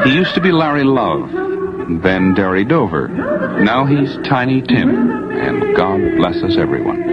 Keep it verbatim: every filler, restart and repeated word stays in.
He used to be Larry Love, then Derry Dover. Now he's Tiny Tim, and God bless us everyone.